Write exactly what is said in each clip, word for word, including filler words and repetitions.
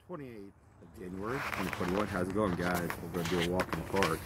twenty-eighth of January, twenty twenty-one. How's it going, guys? We're going to do a walk in the park.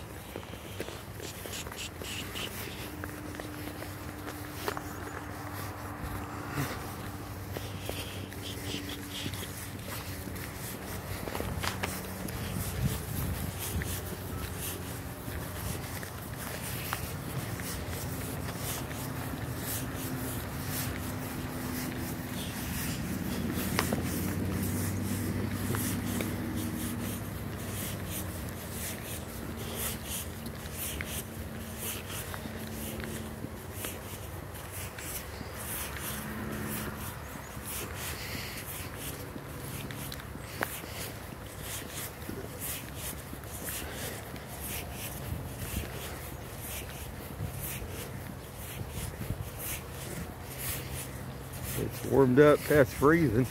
It's warmed up past freezing.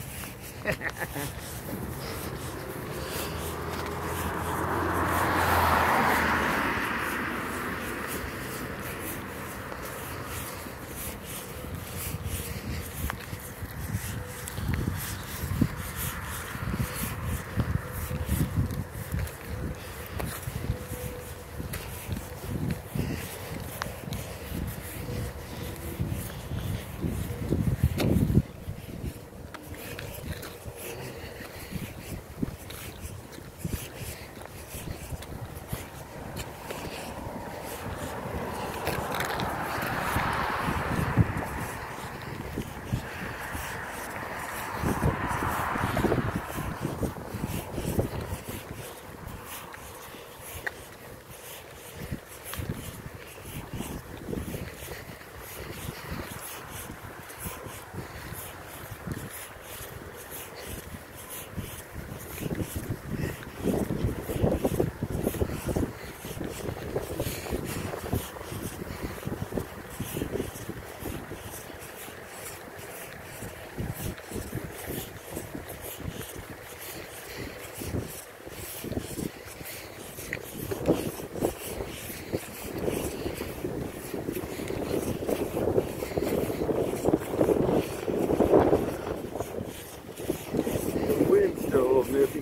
Nippy.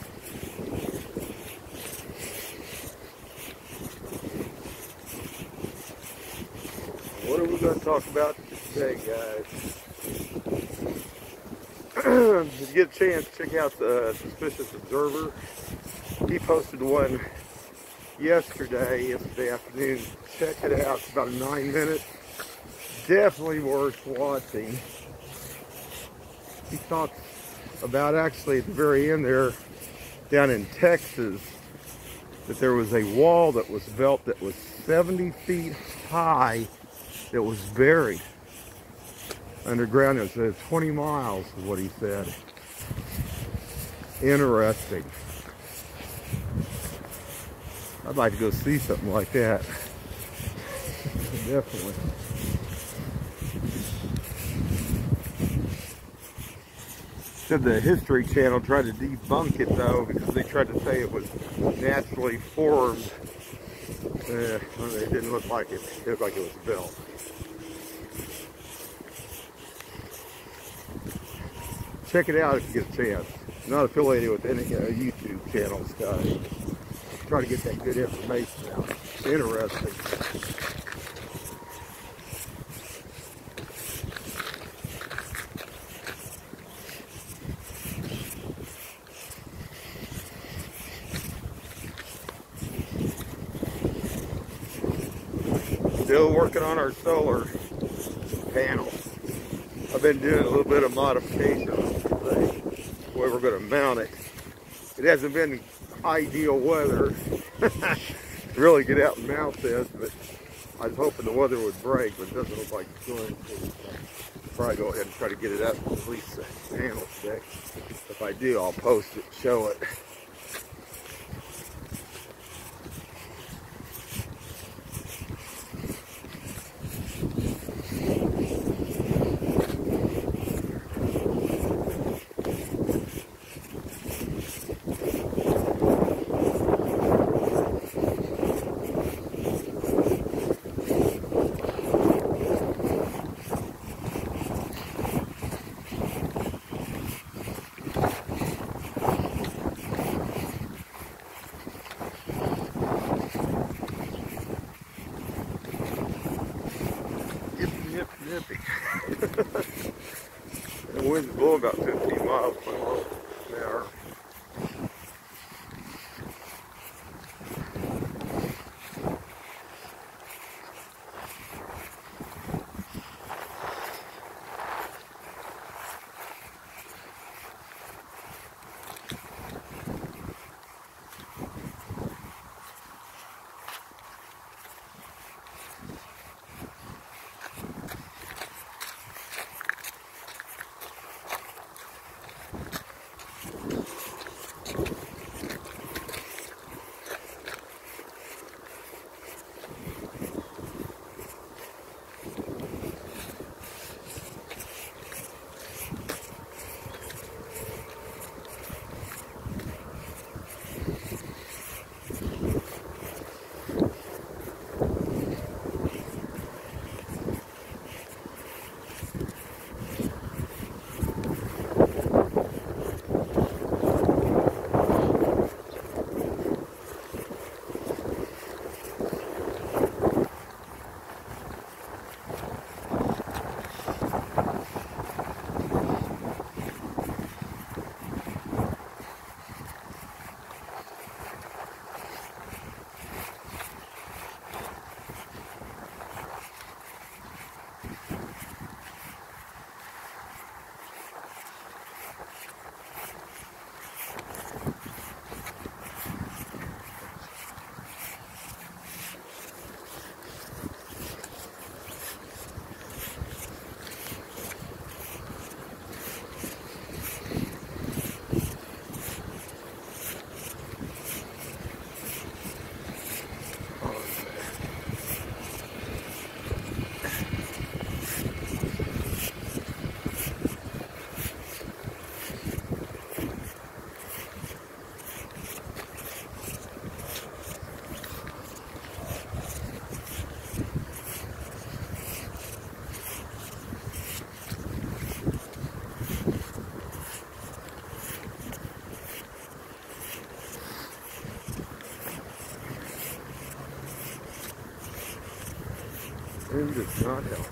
What are we going to talk about today, guys? If you get a chance, check out the Suspicious Observer. He posted one yesterday, yesterday afternoon. Check it out. It's about nine minutes. Definitely worth watching. He talks about actually at the very end there, down in Texas, that there was a wall that was built that was seventy feet high that was buried underground. It was twenty miles is what he said. Interesting. I'd like to go see something like that. Definitely. Said the History Channel tried to debunk it though, because they tried to say it was naturally formed. Uh, it didn't look like it. It looked like it was built. Check it out if you get a chance. Not affiliated with any uh, YouTube channels, guys. Try to get that good information out. Interesting. Still working on our solar panel. I've been doing a little bit of modification on the thing, where we're going to mount it. It hasn't been ideal weather to really get out and mount this, but I was hoping the weather would break, but it doesn't look like it's going to. I'll probably go ahead and try to get it up, at least the panel stick. If I do, I'll post it, show it. about fifteen miles an hour. Wind does not help.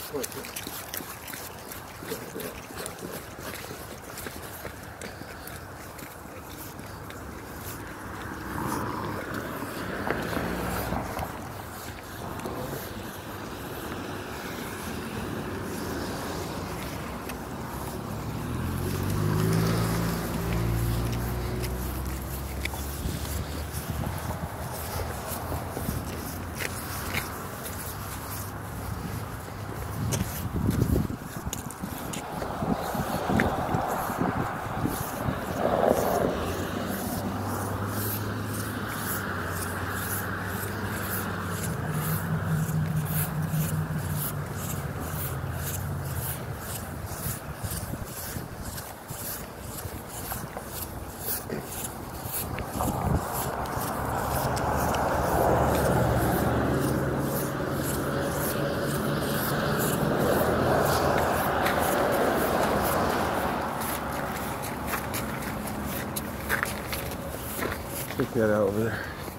Check that out over there.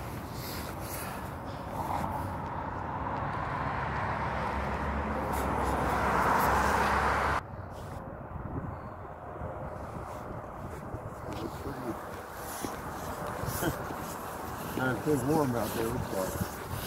Uh, it feels warm out there, looks like.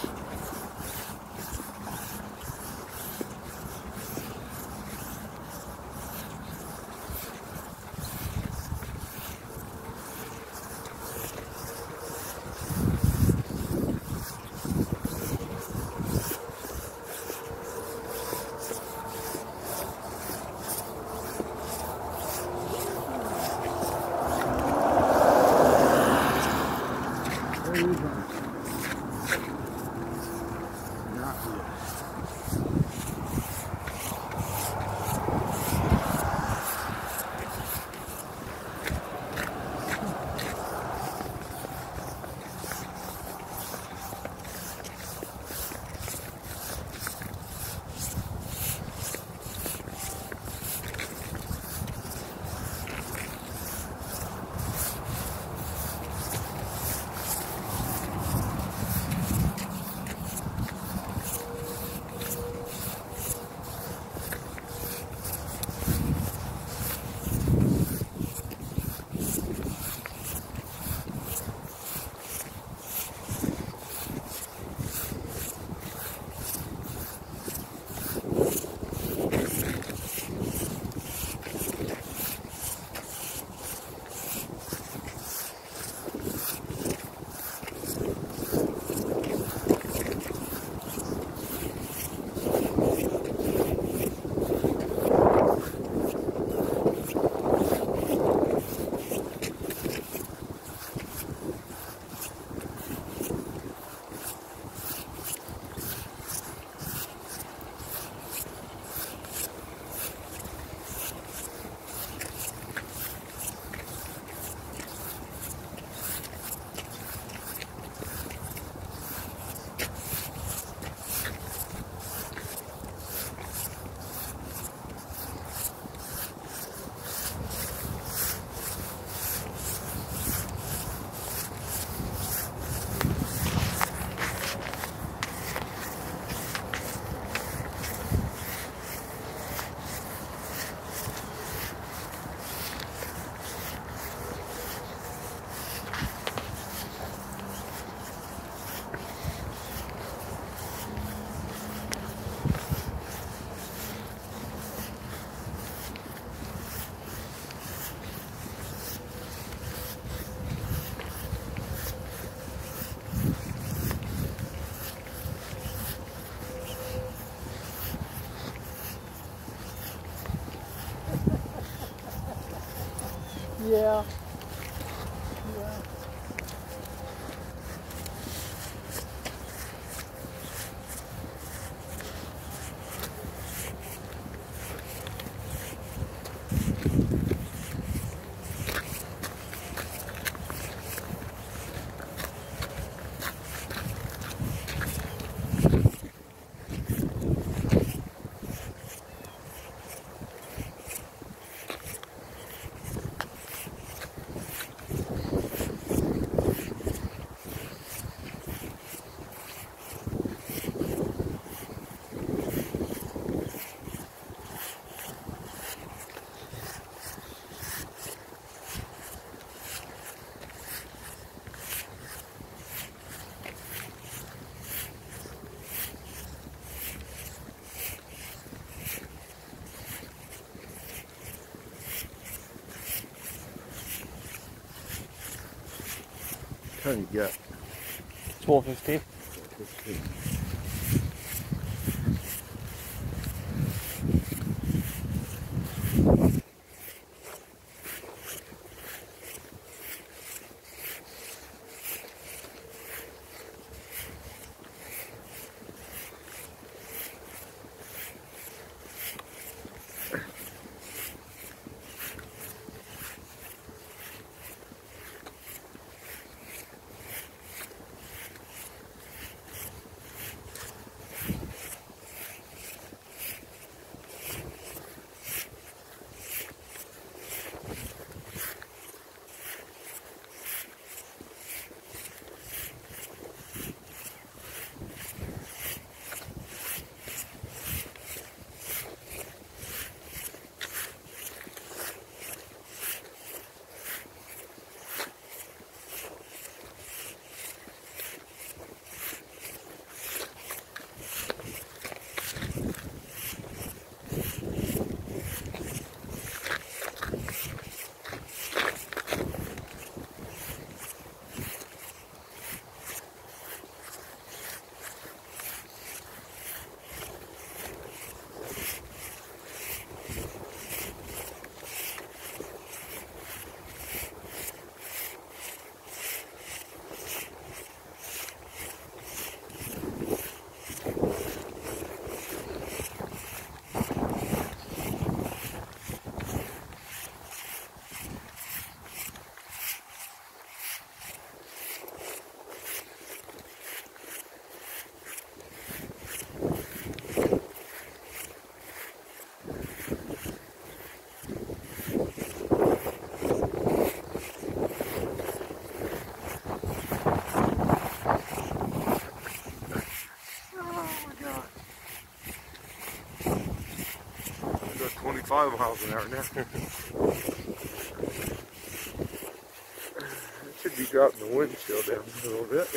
Yeah. Yeah. time you got? twelve fifteen. twenty-five miles an hour now. It should be dropping the wind chill down a little bit.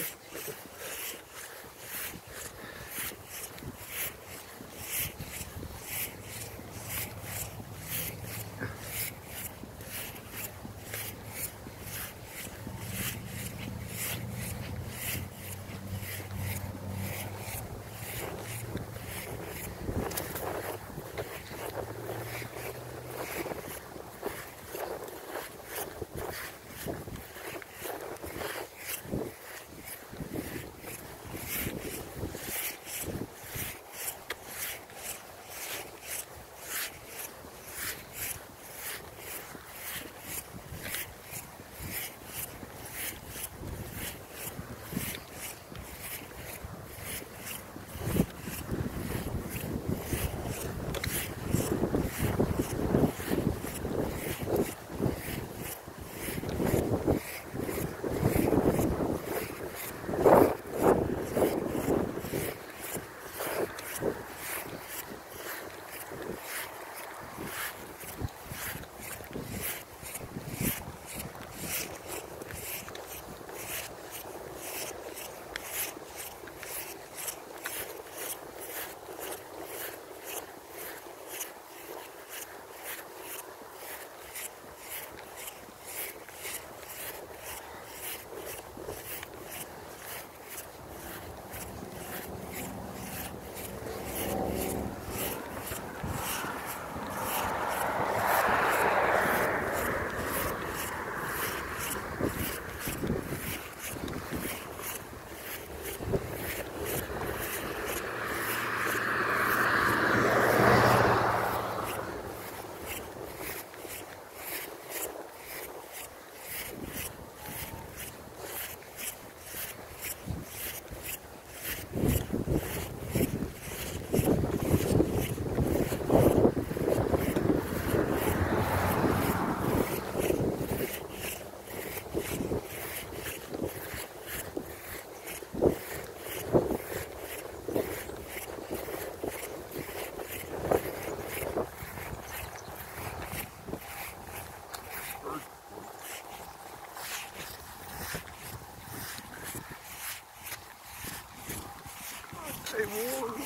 Stay warm.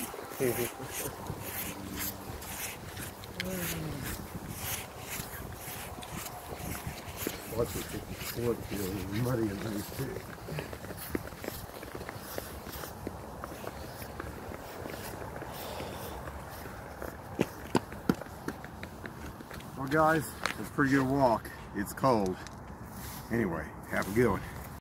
Watch it. cornfield is muddy as these too. Well guys, it's a pretty good walk. It's cold. Anyway, have a good one.